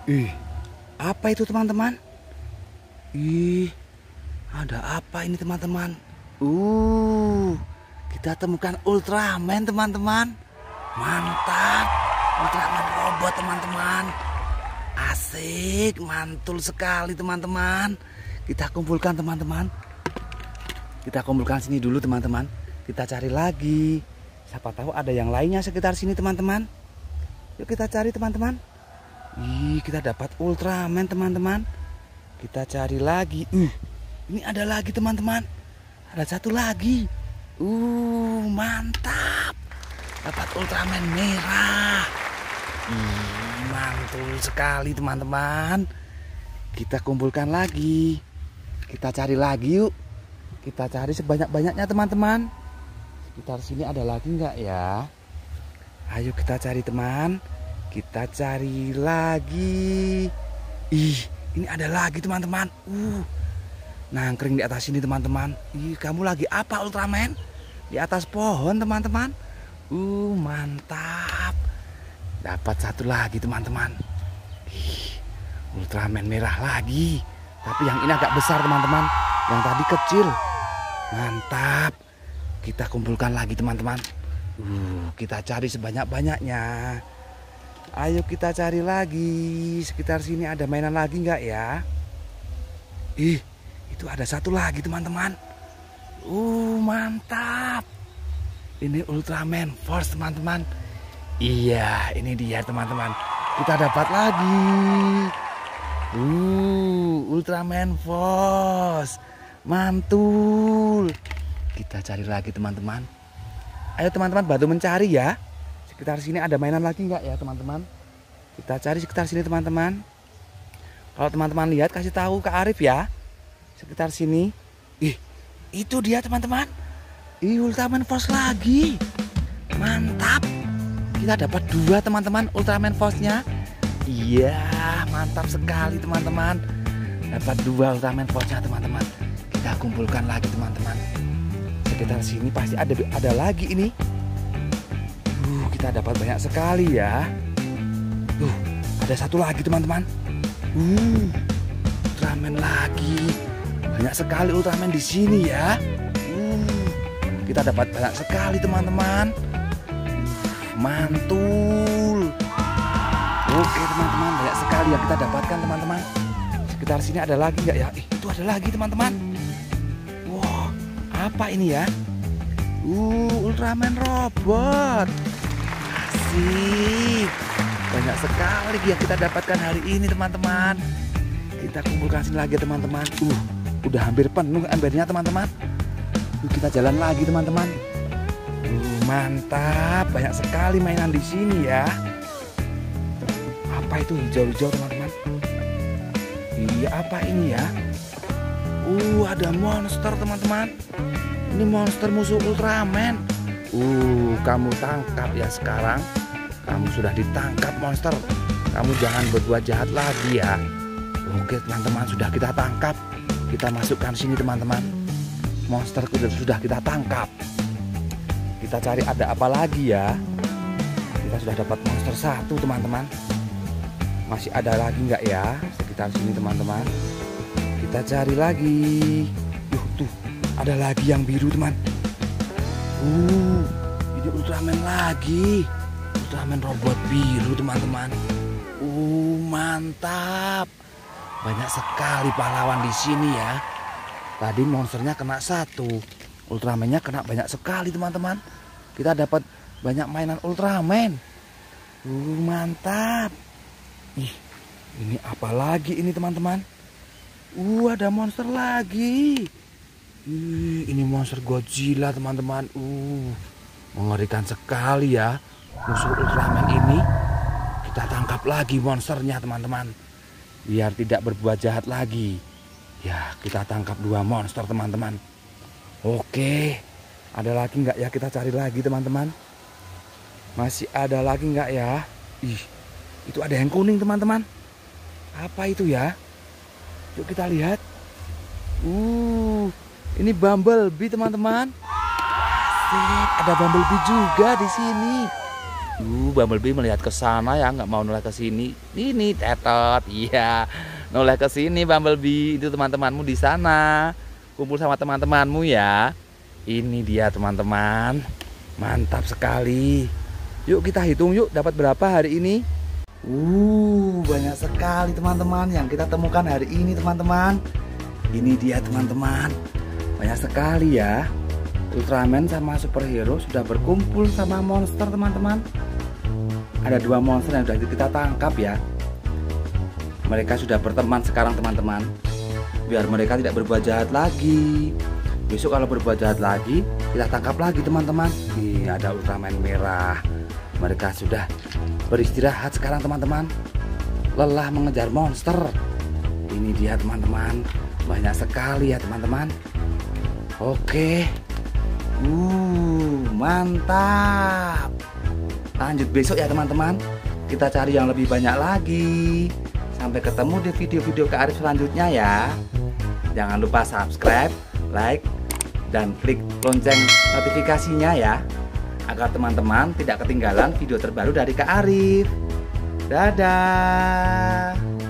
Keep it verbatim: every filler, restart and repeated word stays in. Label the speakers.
Speaker 1: Ih, apa itu teman-teman? Ih, ada apa ini teman-teman? Uh, kita temukan Ultraman teman-teman. Mantap, Ultraman robot teman-teman. Asik, mantul sekali teman-teman. Kita kumpulkan teman-teman. Kita kumpulkan sini dulu teman-teman. Kita cari lagi. Siapa tahu ada yang lainnya sekitar sini teman-teman. Yuk kita cari teman-teman. Ih, kita dapat Ultraman teman-teman. Kita cari lagi. Uh, ini ada lagi teman-teman. Ada satu lagi. Uh, mantap. Dapat Ultraman merah. Ih, mantul sekali teman-teman. Kita kumpulkan lagi. Kita cari lagi yuk. Kita cari sebanyak-banyaknya teman-teman. Sekitar sini ada lagi nggak ya? Ayo kita cari teman. Kita cari lagi. Ih, ini ada lagi teman-teman. Uh, nangkring di atas sini teman-teman. Ih, kamu lagi apa Ultraman? Di atas pohon teman-teman. Uh, mantap. Dapat satu lagi teman-teman. Ih, Ultraman merah lagi. Tapi yang ini agak besar teman-teman. Yang tadi kecil. Mantap. Kita kumpulkan lagi teman-teman. Uh, kita cari sebanyak-banyaknya. Ayo kita cari lagi. Sekitar sini ada mainan lagi nggak ya? Ih, itu ada satu lagi teman-teman. Uh, mantap. Ini Ultraman Force teman-teman. Iya, ini dia teman-teman. Kita dapat lagi. Uh, Ultraman Force. Mantul. Kita cari lagi teman-teman. Ayo teman-teman bantu mencari ya. Sekitar sini ada mainan lagi nggak ya teman-teman? Kita cari sekitar sini teman-teman. Kalau teman-teman lihat kasih tahu ke Arif ya. Sekitar sini. Ih, itu dia teman-teman. Ih, Ultraman Force lagi. Mantap. Kita dapat dua teman-teman Ultraman Force-nya. Iya, mantap sekali teman-teman. Dapat dua Ultraman Force-nya teman-teman. Kita kumpulkan lagi teman-teman. Sekitar sini pasti ada ada lagi ini. Uh, kita dapat banyak sekali ya. Tuh, ada satu lagi teman-teman. Uh, Ultraman lagi. Banyak sekali Ultraman di sini ya. Uh, kita dapat banyak sekali teman-teman. Uh, mantul. Oke teman-teman, banyak sekali yang kita dapatkan teman-teman. Sekitar sini ada lagi nggak ya? Eh, itu ada lagi teman-teman. Wow, apa ini ya? Uh, Ultraman robot. Asik. Banyak sekali yang kita dapatkan hari ini teman-teman. Kita kumpulkan sini lagi teman-teman. Uh, udah hampir penuh embernya teman-teman. Uh, kita jalan lagi teman-teman. Uh, mantap. Banyak sekali mainan di sini ya. Apa itu hijau-hijau teman-teman? Iya, apa ini ya? Uh, ada monster teman-teman. Ini monster musuh Ultraman. Uh, kamu tangkap ya sekarang. Kamu sudah ditangkap monster. Kamu jangan berbuat jahat lagi ya. Oke teman-teman, sudah kita tangkap. Kita masukkan sini teman-teman. Monster sudah kita tangkap. Kita cari ada apa lagi ya. Kita sudah dapat monster satu teman-teman. Masih ada lagi nggak ya sekitar sini teman-teman? Kita cari lagi. Yuh, tuh ada lagi yang biru teman. Uh, ini Ultraman lagi. Ultraman robot biru teman-teman. Uh, mantap. Banyak sekali pahlawan di sini ya. Tadi monsternya kena satu, Ultramannya kena banyak sekali teman-teman. Kita dapat banyak mainan Ultraman. Uh, mantap. Ih, ini apa lagi ini teman-teman? Uh, ada monster lagi. Ih, ini monster Godzilla teman-teman. Uh, mengerikan sekali ya. Musuh Ultraman ini. Kita tangkap lagi monsternya teman-teman. Biar tidak berbuat jahat lagi. Ya, kita tangkap dua monster teman-teman. Oke. Ada lagi nggak ya? Kita cari lagi teman-teman. Masih ada lagi nggak ya? Ih, itu ada yang kuning teman-teman. Apa itu ya? Yuk kita lihat. Uh, ini Bumblebee teman-teman. Asik, ada Bumblebee juga di sini. Uh, Bumblebee melihat ke sana ya, nggak mau noleh ke sini. Ini tetot, iya, noleh ke sini Bumblebee. Itu teman-temanmu di sana, kumpul sama teman-temanmu ya. Ini dia teman-teman, mantap sekali. Yuk kita hitung yuk, dapat berapa hari ini? Uh, banyak sekali teman-teman yang kita temukan hari ini teman-teman. Ini dia teman-teman, banyak sekali ya. Ultraman sama superhero sudah berkumpul sama monster teman-teman. Ada dua monster yang sudah kita tangkap ya. Mereka sudah berteman sekarang teman-teman. Biar mereka tidak berbuat jahat lagi. Besok kalau berbuat jahat lagi, kita tangkap lagi teman-teman. Nih ada Ultraman merah. Mereka sudah beristirahat sekarang teman-teman. Lelah mengejar monster. Ini dia teman-teman. Banyak sekali ya teman-teman. Oke. Uh, mantap. Lanjut besok ya teman-teman. Kita cari yang lebih banyak lagi. Sampai ketemu di video-video Kak Arif selanjutnya ya. Jangan lupa subscribe, like, dan klik lonceng notifikasinya ya, agar teman-teman tidak ketinggalan video terbaru dari Kak Arif. Dadah.